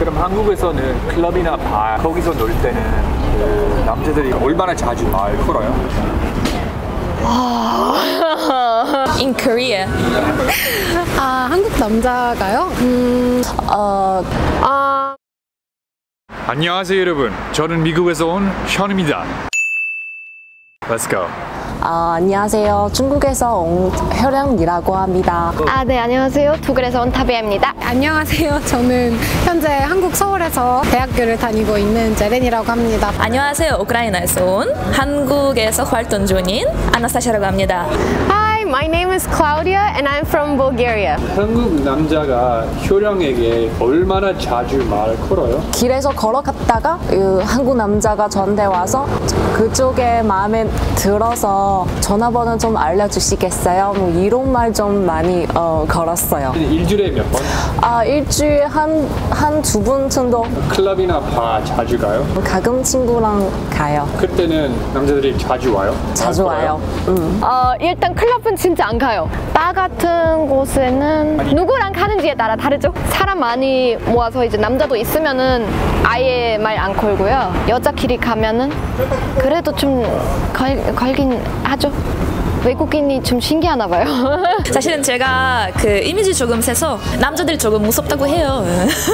그럼 한국에서는 클럽이나 바 거기서 놀 때는 그 남자들이 얼마나 자주 말 걸어요? In Korea. 한국 남자가요? 안녕하세요 여러분. 저는 미국에서 온 션입니다. Let's go. 안녕하세요. 중국에서 온 효령이라고 합니다. 네, 안녕하세요. 독일에서 온 타비아입니다. 안녕하세요. 저는 현재 한국 서울에서 대학교를 다니고 있는 제렌이라고 합니다. 안녕하세요. 우크라이나에서 온 한국에서 활동 중인 아나스타샤라고 합니다. Hi, my name is Claudia and I'm from Bulgaria. 한국 남자가 효령에게 얼마나 자주 말 걸어요? 길에서 걸어갔다가 한국 남자가 저한테 와서 그쪽에 마음에 들어서 전화번호 좀 알려주시겠어요? 뭐 이런 말 좀 많이 걸었어요. 일주일에 몇 번? 일주일에 한 두 번 정도. 클럽이나 바 자주 가요? 가끔 친구랑 가요. 그때는 남자들이 자주 와요? 자주 와요. 일단 클럽은 진짜 안 가요. 바 같은 곳에는 누구랑 가는지에 따라 다르죠. 사람 많이 모아서 이제 남자도 있으면은 아예 말 안 걸고요. 여자끼리 가면은 그래도 좀 걸긴 하죠. 외국인이 좀 신기하나 봐요. 사실은 제가 그 이미지 조금 세서 남자들이 조금 무섭다고 해요.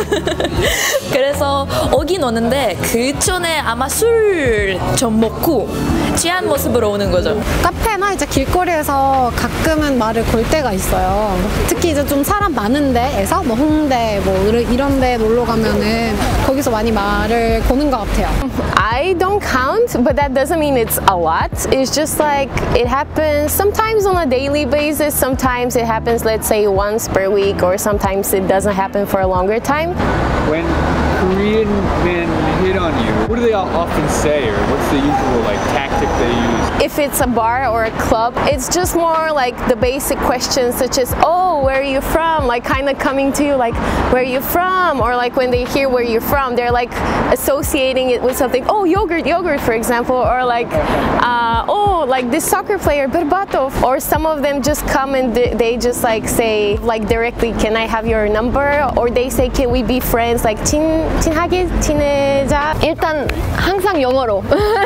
그래서 오긴 오는데 그 전에 아마 술 좀 먹고 취한 모습으로 오는 거죠. 카페나 이제 길거리에서 가끔은 말을 걸 때가 있어요. 특히 이제 좀 사람 많은 데에서 뭐 홍대 뭐 이런 데 놀러 가면은 거기서 많이 말을 거는 것 같아요. I don't count, but that doesn't mean it's a lot. It's just like it happens sometimes on a daily basis, sometimes it happens, let's say, once per week, or sometimes it doesn't happen for a longer time. When Korean men hit on you, what do they often say, or what's the usual tactic they use? If it's a bar or a club, it's just more like the basic questions such as, oh, where are you from? Like kind of coming to you like, where are you from? Or like when they hear where you're from, they're like associating it with something, oh, yogurt, for example, or like, oh, like this soccer player, Berbatov. Or some of them just come and they just like say, like directly, can I have your number? Or they say, can we be friends? Like, 친하게 지내자. 일단 항상 영어로.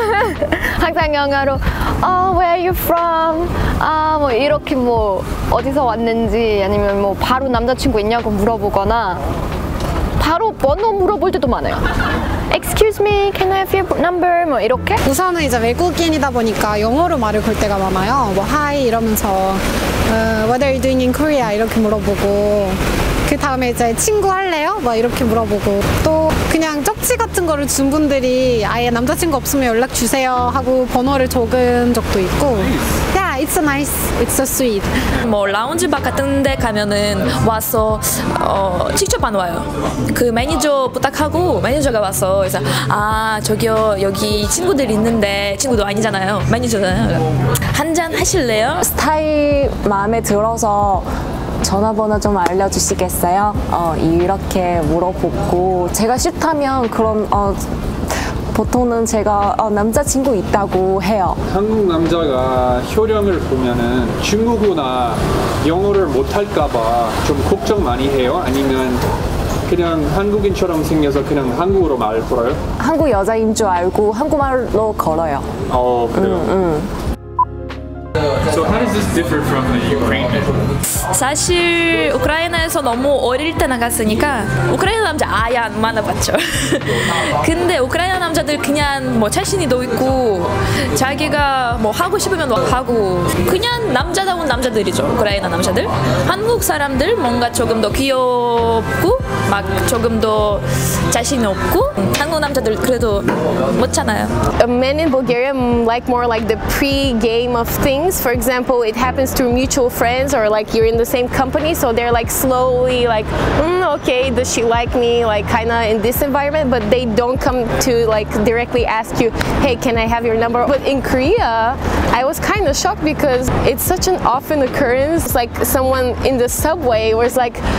항상 영어로. Oh, where are you from? 뭐 이렇게 뭐 어디서 왔는지 아니면 뭐 바로 남자친구 있냐고 물어보거나 바로 번호 물어볼 때도 많아요. Excuse me, can I have your number? 뭐 이렇게. 우선은 이제 외국인이다 보니까 영어로 말을 걸 때가 많아요. 뭐 hi 이러면서 What are you doing in Korea? 이렇게 물어보고 그 다음에 이제 친구 할래요? 막 이렇게 물어보고 또 그냥 쪽지 같은 거를 준 분들이 아예 남자친구 없으면 연락 주세요 하고 번호를 적은 적도 있고 Yeah, it's so nice, it's so sweet. 뭐 라운지 바 같은 데 가면은 와서 직접 안 와요. 그 매니저 부탁하고 매니저가 와서 그래서 저기요 여기 친구들 있는데 친구도 아니잖아요. 매니저잖아요. 한잔 하실래요? 스타일 마음에 들어서 전화번호 좀 알려주시겠어요? 이렇게 물어보고 제가 싫다면 그럼 보통은 제가 남자친구 있다고 해요. 한국 남자가 효령을 보면은 중국어나 영어를 못할까봐 좀 걱정 많이 해요? 아니면 그냥 한국인처럼 생겨서 그냥 한국어로 말 걸어요? 한국 여자인 줄 알고 한국말로 걸어요. 그래요? So how does this differ from the Ukraine men? 사실 우크라이나에서 너무 어릴 때 나갔으니까 우크라이나 남자 아예 안 만나봤죠. 근데 우크라이나 남자들 그냥 뭐 자신이도 있고 자기가 뭐 하고 싶으면 하고 그냥 남자다운 남자들이죠. 우크라이나 남자들. 한국 사람들 뭔가 조금 더 귀엽고 막 조금 더 자신이 없고 한국 남자들 그래도 못잖아요. Men in Bulgaria like more like the pre-game of things. For example, it happens through mutual friends or like you're in the same company, so they're like slowly like, okay, does she like me? Like kind of in this environment, but they don't come to like directly ask you, hey, can I have your number? But in Korea, I was kind of shocked because it's such an often occurrence. Like someone in the subway was like,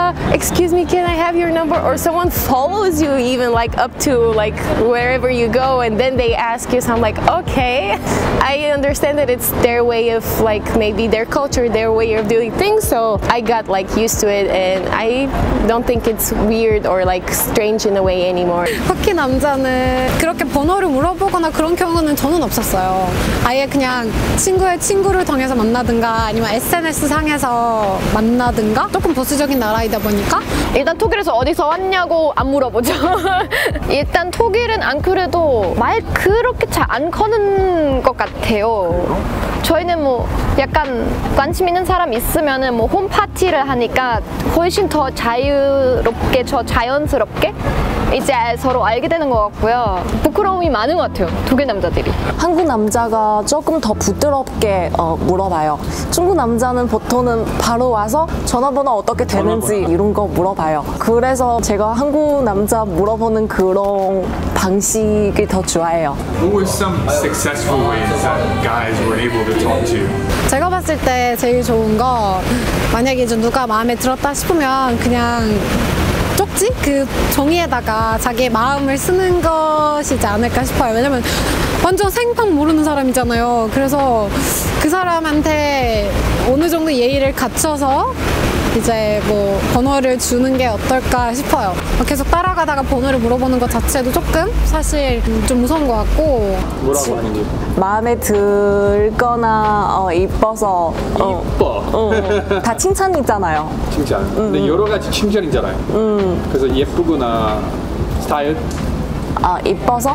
excuse me, can I have your number? Or someone follows you even like up to like wherever you go, and then they ask you, so I'm like, okay. I understand that it's their way of like maybe their culture, their way of doing things, so I got like used to it, and I don't think it's weird or like strange in a way anymore. 터키 남자는 그렇게 번호를 물어보거나 그런 경우는 저는 없었어요. 아예 그냥 친구의 친구를 통해서 만나든가 아니면 SNS 상에서 만나든가, 조금 보수적인 나라이다 보니까 일단 독일에서 어디서 왔냐고 안 물어보죠. 일단 독일은 안 그래도 말 그렇게 잘 안 거는 것 같아요. 저희는 뭐 약간 관심 있는 사람 있으면은 뭐 홈파티를 하니까 훨씬 더 자유롭게, 자연스럽게 이제 서로 알게 되는 것 같고요. 부끄러움이 많은 것 같아요, 독일 남자들이. 한국 남자가 조금 더 부드럽게 물어봐요. 중국 남자는 보통은 바로 와서 전화번호 어떻게 되는지 이런 거 물어봐요. 그래서 제가 한국 남자 물어보는 그런 방식이 더 좋아해요. What were some successful ways that guys were able to talk to you? 제가 봤을 때 제일 좋은 거, 만약에 이제 누가 마음에 들었다 싶으면 그냥 쪽지? 그 종이에다가 자기의 마음을 쓰는 것이지 않을까 싶어요. 왜냐면 완전 생판 모르는 사람이잖아요. 그래서 그 사람한테 어느 정도 예의를 갖춰서 이제 뭐 번호를 주는 게 어떨까 싶어요. 계속 따라가다가 번호를 물어보는 것 자체도 조금 사실 좀 무서운 것 같고. 뭐라고 하는 게? 마음에 들거나 이뻐서 이뻐. 다 칭찬이잖아요. 칭찬. 근데 여러 가지 칭찬이잖아요. 그래서 예쁘구나, 스타일, 이뻐서?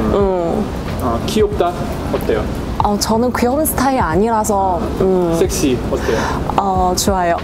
귀엽다, 어때요? 저는 귀여운 스타일이 아니라서 섹시 어때요? 좋아요.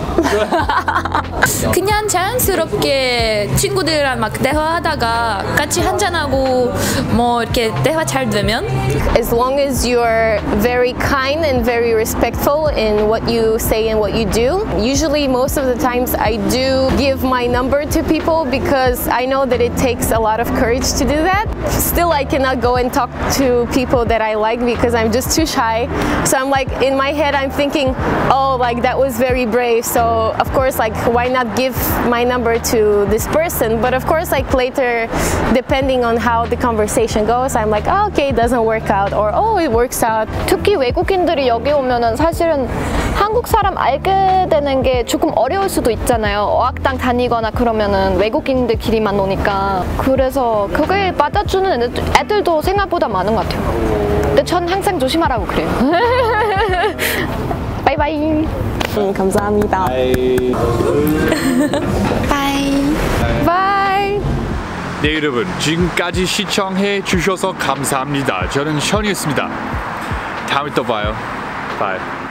그냥 자연스럽게 친구들이랑 막 대화하다가 같이 한잔하고 뭐 이렇게 대화 잘 되면, As long as you're very kind and very respectful in what you say and what you do. Usually most of the times I do give my number to people because I know that it takes a lot of courage to do that. Still I cannot go and talk to people that I like because I'm just too shy. So I'm like, in my head I'm thinking, oh, like that was very brave, so of course like why not give my number to this person. But of course like later, depending on how the conversation goes, I'm like, oh, okay, it doesn't work out, or oh, it works out. 특히 외국인들이 여기 오면은 사실은 한국 사람 알게 되는 게 조금 어려울 수도 있잖아요. 어학당 다니거나 그러면은 외국인들끼리만 노니까. 그래서 그걸 받아주는 애들도 생각보다 많은 것 같아요. 근데 전 항상 조심하라고 그래요. 바이바이. 감사합니다. 바이. Bye! 네, 여러분, 지금까지 시청해 주셔서 감사합니다. 저는 션이었습니다. 다음에 또 봐요. 바이.